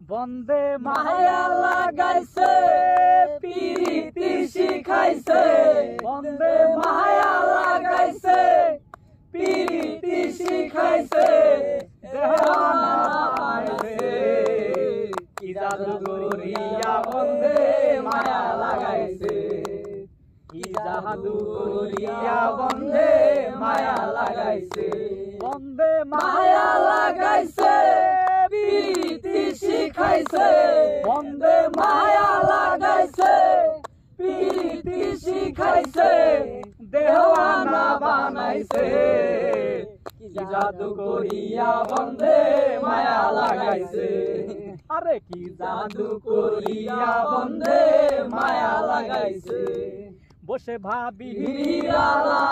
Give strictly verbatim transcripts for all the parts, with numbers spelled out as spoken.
বন্দে মায়া লাগাইছে পিরিতি শিখাইছে বন্দে মায়া লাগাইছে পিরিতি শিখাইছে দেওয়ানা বানাইছে কি জাদু করিয়া বন্দে মায়া লাগাইছে কি জাদু করিয়া বন্দে মায়া লাগাইছে বন্দে মায়া লাগাইছে পিরিতি শিখাইছে বন্দে মায়া লাগাইছে পিরিতি শিখাইছে দেওয়ানা বানাইছে কি জাদু করিয়া বন্দে মায়া লাগাইছে আরে কি জাদু করিয়া বন্দে মায়া লাগাইছে বসে ভাবি নিরালা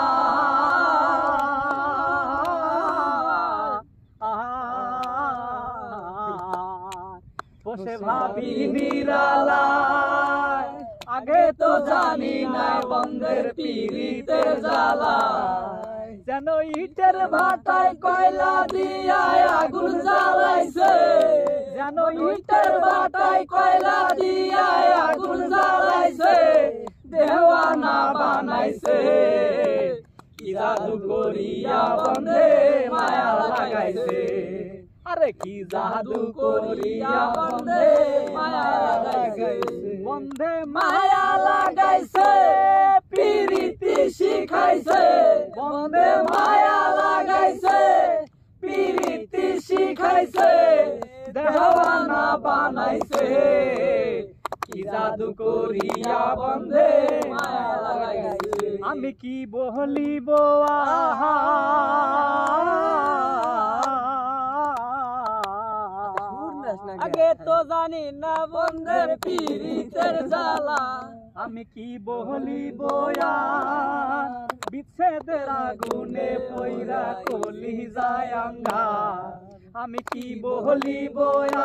বসে ভাবি নিরালায় আগে তো জানি না বন্দের পিরিতের জ্বালা যেন ইটের ভাটায় কয়লা দিয়া আগুন জ্বালাইছে যেন ইটের ভাটায় কয়লা দিয়া আগুন জ্বালাইছে দেওয়ানা বানাইছে কি জাদু করিয়া বন্দে মায়া লাগাইছে আরে কি জাদু করিয়া বন্দে মায়া লাগাইছে বন্দে মায়া লাগাইছে পিরিতি শিখাইছে বন্দে মায়া লাগাইছে পিরিতি শিখাইছে দেওয়ানা বানাইছে কি জাদু করিয়া বন্দে মায়া লাগাইছে আমি কি বলিব আহা আগে তো জানি না বন্দের পিরিতের জ্বালা আমি কি বলিব বিচ্ছেদের আগুনে পইরা কলি যায় আঙ্গা আমি কি বলিব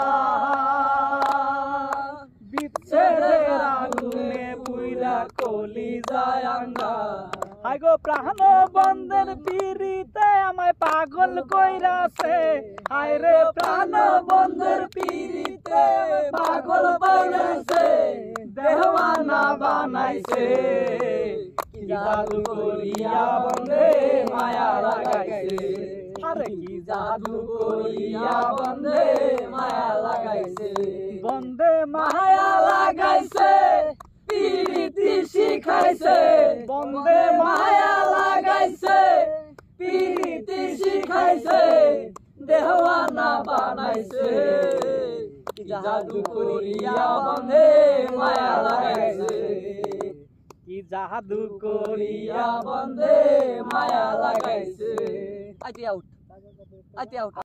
বিচ্ছেদের আগুনে পইরা কলি যায় আঙ্গা হাই গো প্রাণ বন্দের পিরিতে আমায় পাগল কইরাছে হায় রে প্রাণ বন্দের পিরিতে পাগল কইরাছে দেওয়ানা বানাইছে কি জাদু করিয়া বন্দে মায়া লাগাইছে আরে কি জাদু করিয়া বন্দে মায়া লাগাইছে বন্দে মায়া লাগাইছে পিরিতি শিখাইছে বন্দে মায়া লাগাইছে পিরিতি শিখাইছে দেওয়ানা বানাইছে কি জাদু করিয়া বন্দে মায়া লাগাইছে কি জাদু করিয়া বন্দে মায়া লাগাইছে আইতে আউট আইতে আউট